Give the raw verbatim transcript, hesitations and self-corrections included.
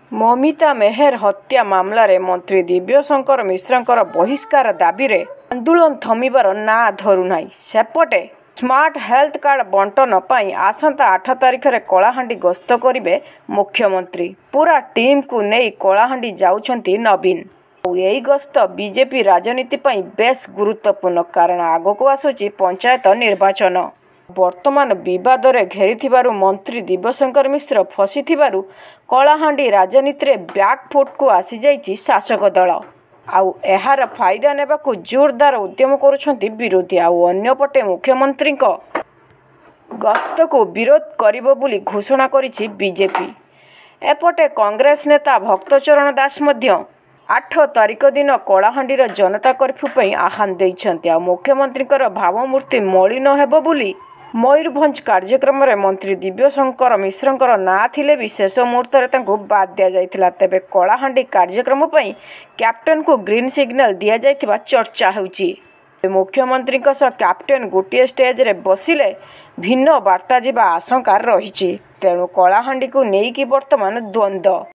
ममिता मेहर हत्या मामलें मंत्री दिव्यशंकर मिश्र बहिष्कार दाबी रे आंदोलन थमिबार ना धरुना। सेपटे स्मार्ट हेल्थ कार्ड बंटन पर आसंता आठ तारिख में कलाहांडी गस्त करेंगे मुख्यमंत्री। पूरा टीम को नहीं कलाहांडी जाउछंती नवीन। यही गस्त बीजेपी राजनीति पर बेस गुरुत्वपूर्ण कारण आगक आसुची पंचायत निर्वाचन। वर्तमान विवाद रे घेरी मंत्री दिव्यशंकर मिश्र फसी कलाहांडी राजनीति रे बैकफुट को आसी जाइछि शासक दल। आउ एहार फायदा नेबा को जोरदार उद्यम करुछंती विरोधी। आउ अन्यपटे मुख्यमंत्री गस्त को विरोध करिबो बोली घोषणा करिछि बीजेपी। एपटे कांग्रेस नेता भक्तचरण दास मध्य आठ तारिख दिन कलाहांडीर जनता कर्फ्यू पर आह्वान देइछंती। आ मुख्यमंत्री भावमूर्ति मलिन हेबो बोली मयूरभंज कार्यक्रम में मंत्री दिव्यशंकर मिश्र ना थिले भी शेष मुहूर्त में बाद दि जाइथिला। तेबे कलाहांडी कार्यक्रम पर कैप्टेन को ग्रीन सिग्नल दि जाइथिबा चर्चा होउची। मुख्यमंत्री कैप्टेन गोटे स्टेज रे बसिले भिन्न वार्ता जिबा आशंका रही। तेणु कलाहांडी को लेकिन वर्तमान द्वंद्व।